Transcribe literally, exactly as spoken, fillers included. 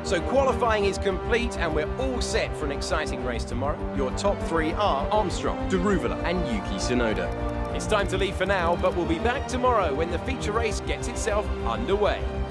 So qualifying is complete and we're all set for an exciting race tomorrow. Your top three are Armstrong, Daruvala and Yuki Tsunoda. It's time to leave for now, but we'll be back tomorrow when the feature race gets itself underway.